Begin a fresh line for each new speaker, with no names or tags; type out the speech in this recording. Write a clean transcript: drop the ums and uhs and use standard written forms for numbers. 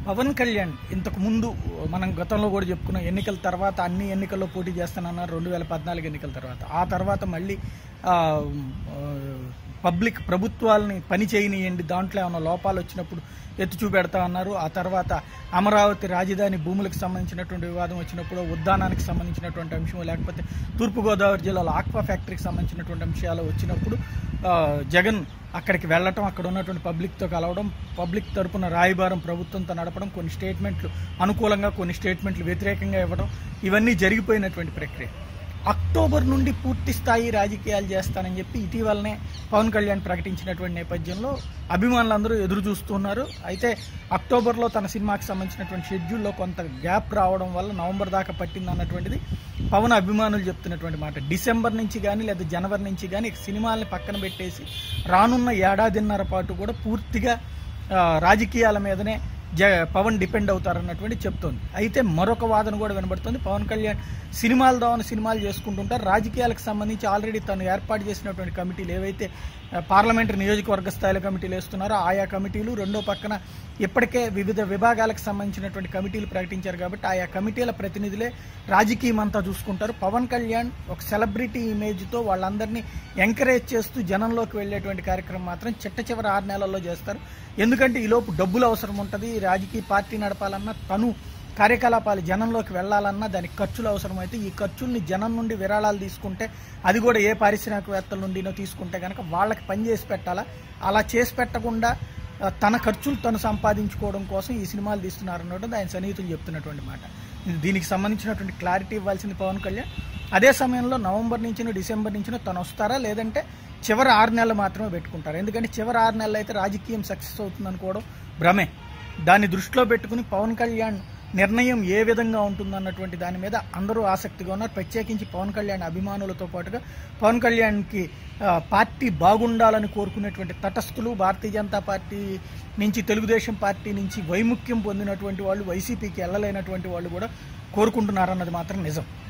పవన్ కళ్యాణ్ ఇంతకు ముందు మనం గతంలో కూడా చెప్పుకున్నాం, ఎన్నికల తర్వాత అన్ని ఎన్నికల్లో పోటీ చేస్తానన్నారు 2014 ఎన్నికల తర్వాత. ఆ తర్వాత మళ్ళీ పబ్లిక్ ప్రభుత్వాలని పని చేయనియండి, దాంట్లో ఏమైనా లోపాలు వచ్చినప్పుడు ఎత్తి చూపెడతా అన్నారు. ఆ తర్వాత అమరావతి రాజధాని భూములకు సంబంధించినటువంటి వివాదం వచ్చినప్పుడు, ఉద్దానానికి సంబంధించినటువంటి అంశం, లేకపోతే తూర్పుగోదావరి జిల్లాలో ఆక్వా ఫ్యాక్టరీకి సంబంధించినటువంటి అంశాలు వచ్చినప్పుడు జగన్ అక్కడికి వెళ్ళటం, అక్కడ ఉన్నటువంటి పబ్లిక్తో కలవడం, పబ్లిక్ తరపున రాయబారం ప్రభుత్వంతో నడపడం, కొన్ని స్టేట్మెంట్లు అనుకూలంగా కొన్ని స్టేట్మెంట్లు వ్యతిరేకంగా ఇవ్వడం, ఇవన్నీ జరిగిపోయినటువంటి ప్రక్రియ. అక్టోబర్ నుండి పూర్తి స్థాయి రాజకీయాలు చేస్తానని చెప్పి ఇటీవలనే పవన్ కళ్యాణ్ ప్రకటించినటువంటి నేపథ్యంలో అభిమానులందరూ ఎదురు చూస్తున్నారు. అయితే అక్టోబర్లో తన సినిమాకి సంబంధించినటువంటి షెడ్యూల్లో కొంత గ్యాప్ రావడం వల్ల నవంబర్ దాకా పట్టింది అన్నటువంటిది పవన్ అభిమానులు చెప్తున్నటువంటి మాట. డిసెంబర్ నుంచి కానీ లేదా జనవరి నుంచి కానీ సినిమాల్ని పక్కన పెట్టేసి రానున్న ఏడాదిన్నర పాటు కూడా పూర్తిగా రాజకీయాల మీదనే పవన్ డిపెండ్ అవుతారన్నటువంటి చెప్తోంది. అయితే మరొక వాదన కూడా వినబడుతుంది. పవన్ కళ్యాణ్ సినిమాల ద్వారా సినిమాలు చేసుకుంటుంటారు, రాజకీయాలకు సంబంధించి ఆల్రెడీ తను ఏర్పాటు చేసినటువంటి కమిటీలు ఏవైతే పార్లమెంటరీ నియోజకవర్గ స్థాయిలో కమిటీలు వేస్తున్నారో ఆయా కమిటీలు, రెండో పక్కన ఇప్పటికే వివిధ విభాగాలకు సంబంధించినటువంటి కమిటీలు ప్రకటించారు కాబట్టి ఆయా కమిటీల ప్రతినిధులే రాజకీయం అంతా చూసుకుంటారు. పవన్ కళ్యాణ్ ఒక సెలబ్రిటీ ఇమేజ్తో వాళ్ళందరినీ ఎంకరేజ్ చేస్తూ జనంలోకి వెళ్ళేటువంటి కార్యక్రమం మాత్రం చిట్ట చివరి 6 నెలల్లో చేస్తారు. ఎందుకంటే ఈలోపు డబ్బులు అవసరం ఉంటుంది, రాజకీయ పార్టీ నడపాలన్నా, తను కార్యకలాపాలు జనంలోకి వెళ్లాలన్నా దానికి ఖర్చులు అవసరమైతే ఈ ఖర్చుల్ని జనం నుండి విరాళాలు తీసుకుంటే, అది కూడా ఏ పారిశ్రామికవేత్తల నుండినో తీసుకుంటే కనుక వాళ్ళకి పని చేసి పెట్టాలా. అలా చేసి పెట్టకుండా తన ఖర్చులు తను సంపాదించుకోవడం కోసం ఈ సినిమాలు తీస్తున్నారన్నట్టు ఆయన సన్నిహితులు చెప్తున్నటువంటి మాట. దీనికి సంబంధించినటువంటి క్లారిటీ ఇవ్వాల్సింది పవన్ కళ్యాణ్. అదే సమయంలో నవంబర్ నుంచినో డిసెంబర్ నుంచినో తను వస్తారా, లేదంటే చివరి 6 నెలలు మాత్రమే పెట్టుకుంటారు. ఎందుకంటే చివరి 6 నెలలు అయితే రాజకీయం సక్సెస్ అవుతుంది అనుకోవడం భ్రమే. దాన్ని దృష్టిలో పెట్టుకుని పవన్ కళ్యాణ్ నిర్ణయం ఏ విధంగా ఉంటుందన్నటువంటి దాని మీద అందరూ ఆసక్తిగా ఉన్నారు. ప్రత్యేకించి పవన్ కళ్యాణ్ అభిమానులతో పాటుగా పవన్ కళ్యాణ్కి పార్టీ బాగుండాలని కోరుకునేటువంటి తటస్థులు, భారతీయ జనతా పార్టీ నుంచి తెలుగుదేశం పార్టీ నుంచి వైముఖ్యం పొందినటువంటి వాళ్ళు, వైసీపీకి వెళ్ళలేనటువంటి వాళ్ళు కూడా కోరుకుంటున్నారన్నది మాత్రం నిజం.